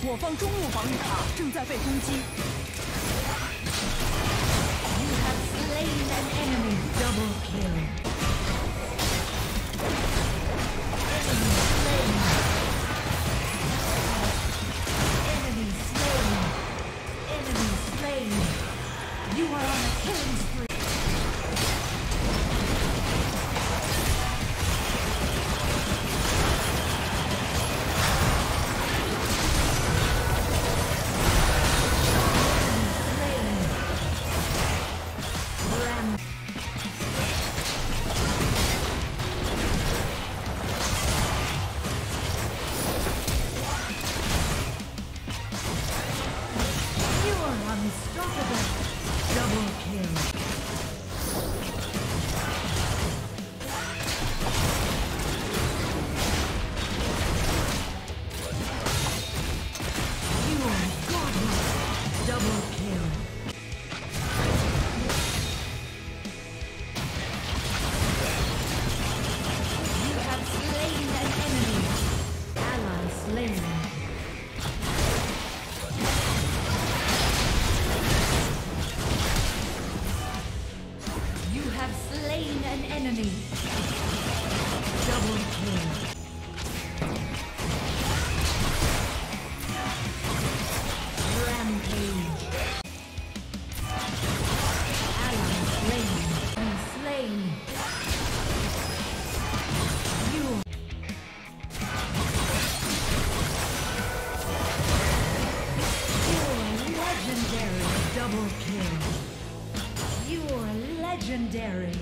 我方中路防御塔正在被攻击。 You have slain an enemy. Double kill. Enemy slain. Enemy slain. Enemy slain. You are on a killing spree. Legendary.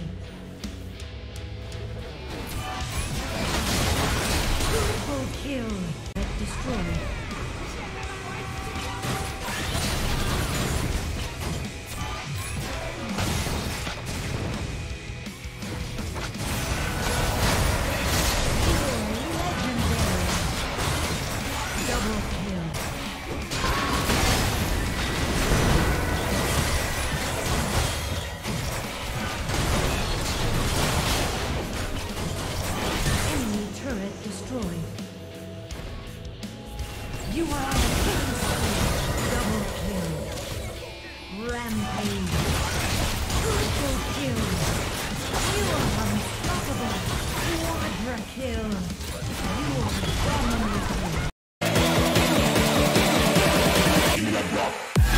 Triple kill. Destroyed. You are on a killing spree. Double kill. Rampage. Triple kill. You are unstoppable. Quadra kill. You are dominating. Give me that block.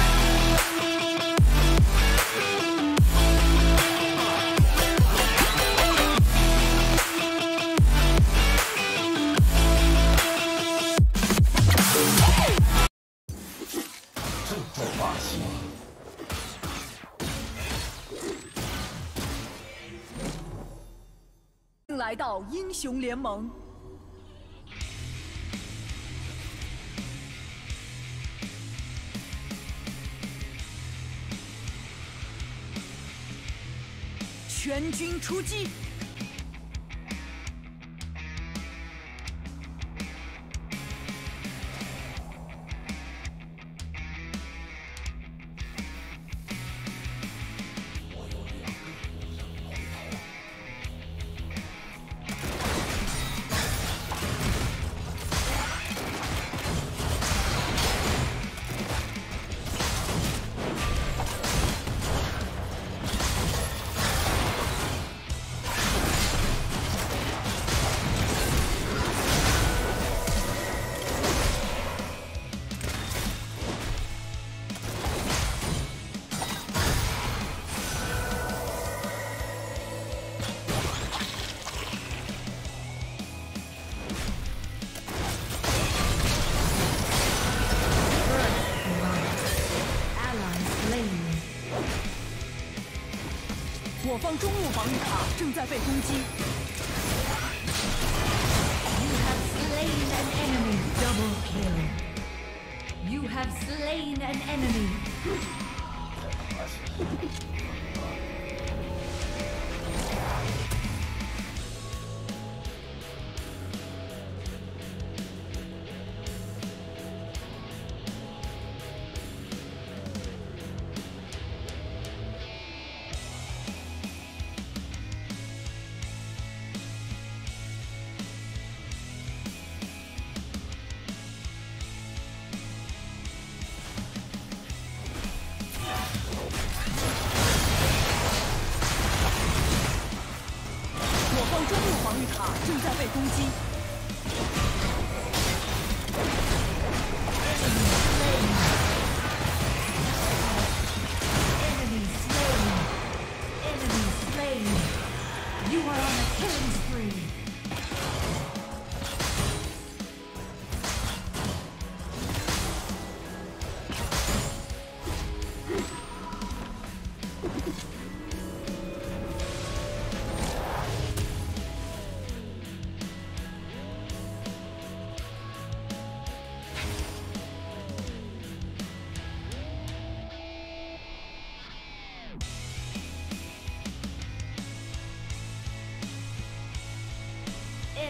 来到英雄联盟，全军出击！我方中路防御塔正在被攻击。 You have slain an enemy. Double kill. You have slain an enemy.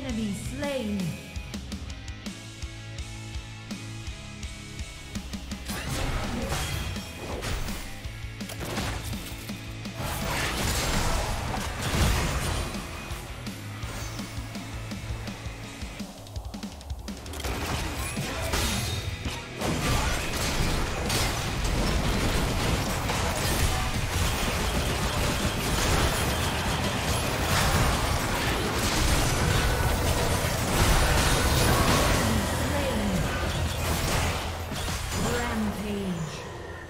enemy slain. Rampage.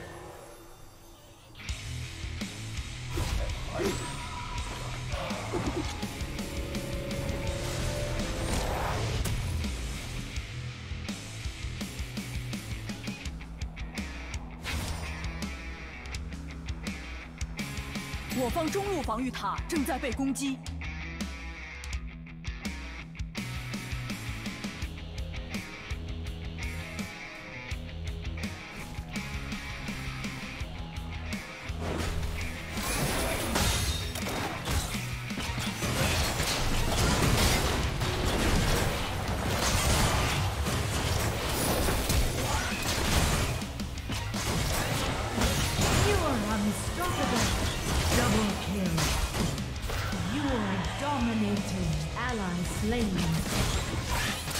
我方中路防御塔正在被攻击。 You are unstoppable. Double kill. You are dominating. Ally slain.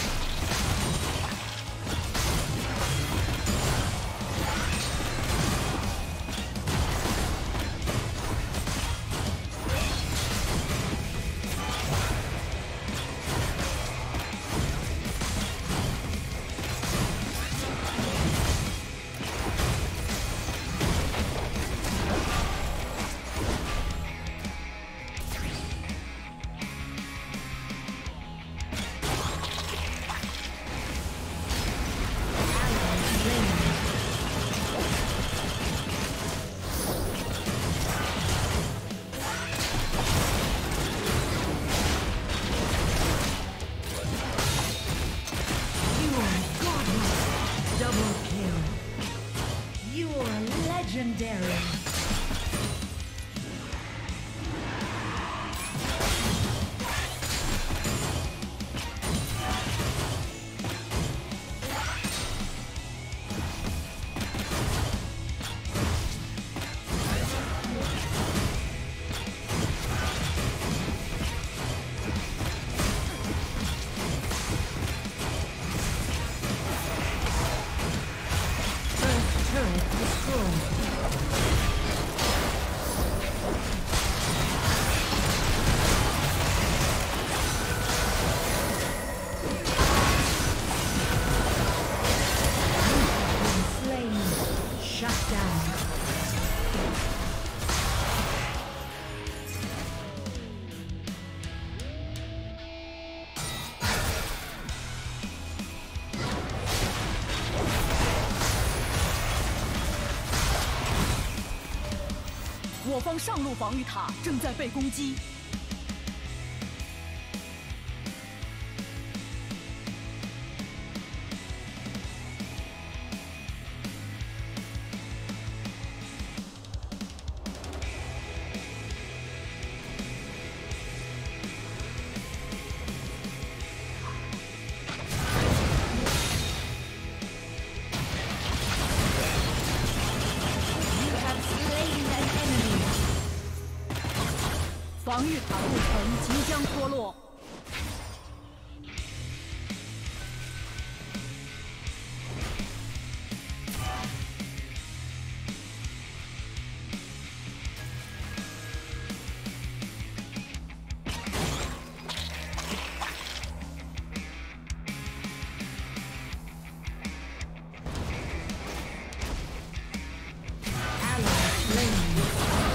You are godlike. Double kill. You are legendary. First turret destroyed. Been slain. Shut down. 我方上路防御塔正在被攻击。 You have slain an enemy. 防御塔护城即将脱落。 Ally slain.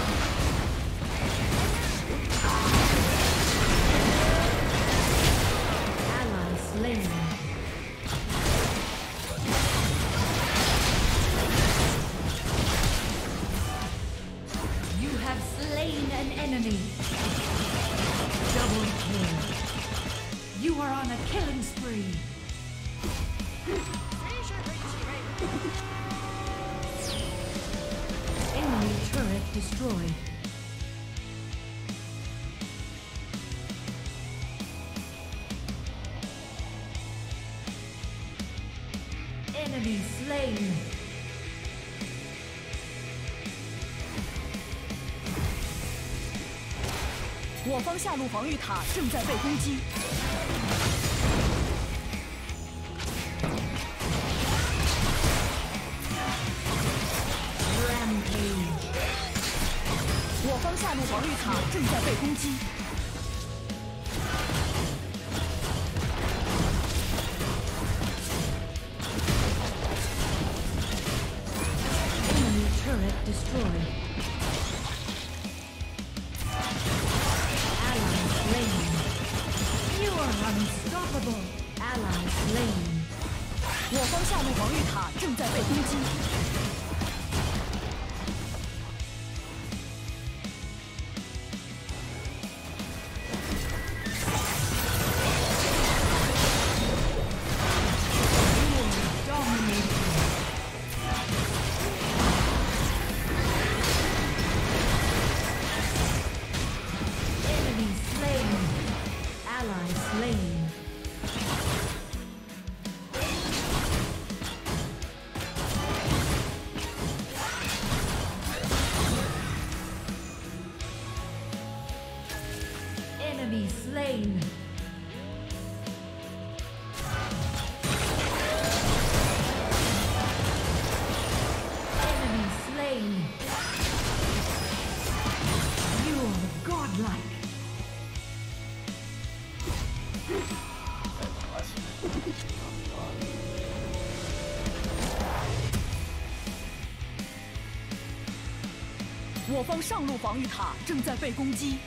Ally slain. You have slain an enemy. Double kill. You are on a killing spree. Enemy turret destroyed. Enemy slain. 我方下路防御塔正在被攻击。 Rampage. 我方下路防御塔正在被攻击。 Turret destroyed. Ally slain. You are unstoppable. Ally slain. 我方下路防御塔正在被攻击。 Enemy slain. Enemy slain. You are godlike. 我方上路防御塔正在被攻击。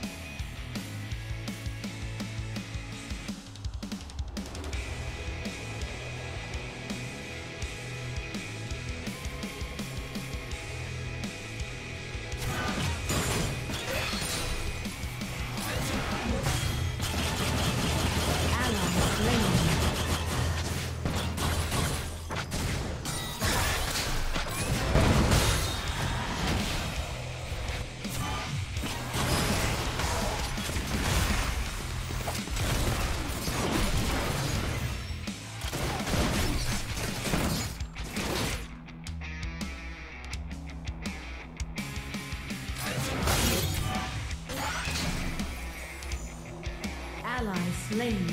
Ally slain.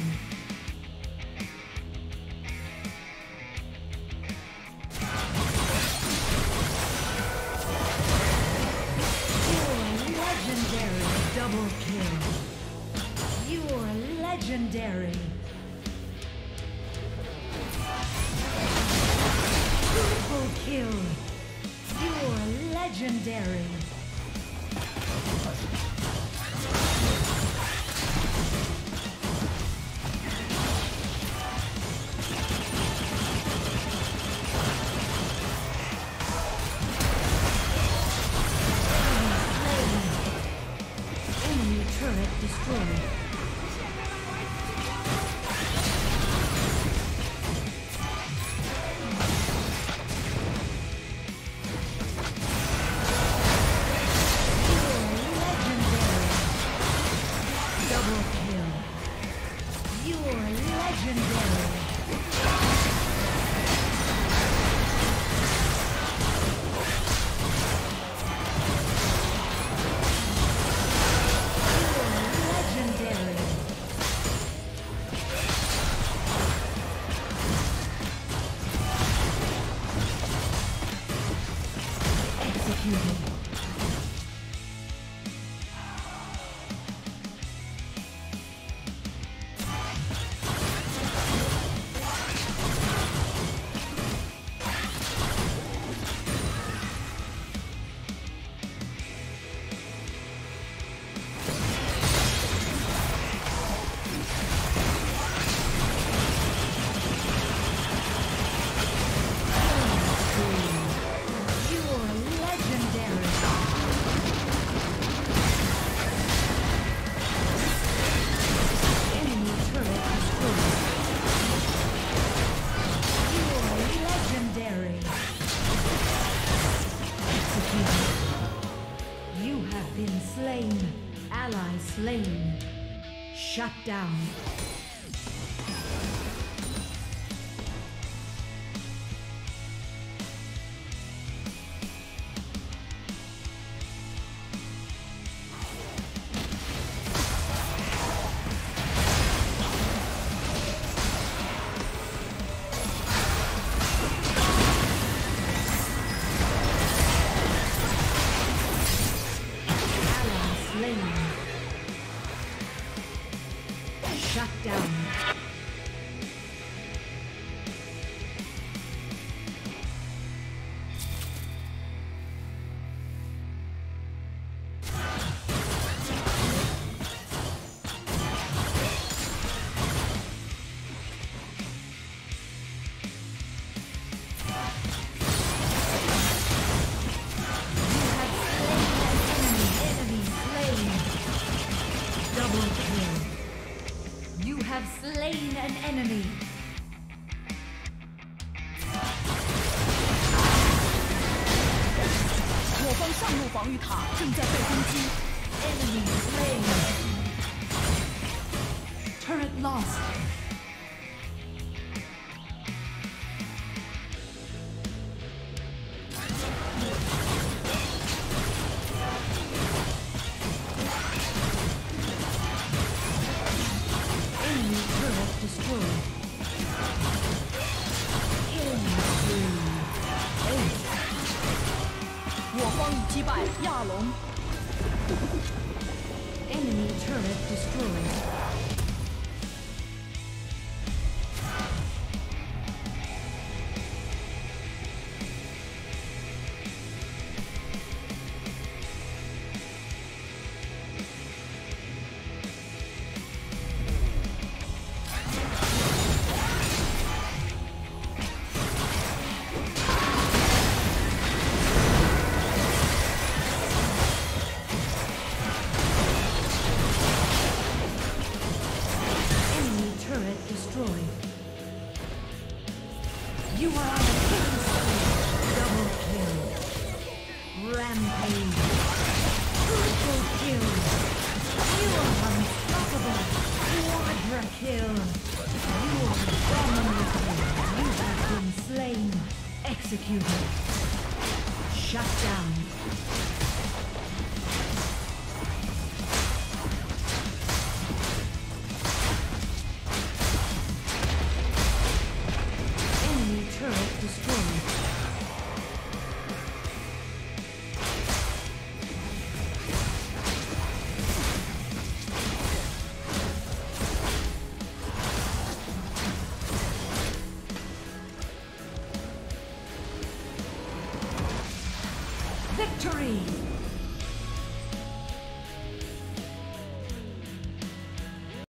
You're legendary. Double kill. You're legendary. Triple kill. You're legendary. Turret destroyed. Double kill. You're legendary. Slain. Shut down. an enemy. 我方上路防御塔正在被攻击。 Enemy slain. Turret lost. Enemy turret destroyed. Killing spree. Ace. 我方已击败亚龙。 Enemy turret destroyed. Enemy turret destroyed. You are on a killing spree. Double kill. Rampage. Triple kill. You are unstoppable. Quadra kill. You are dominating. You have been slain. Executed. Shut down. Enemy turret destroyed. Victory!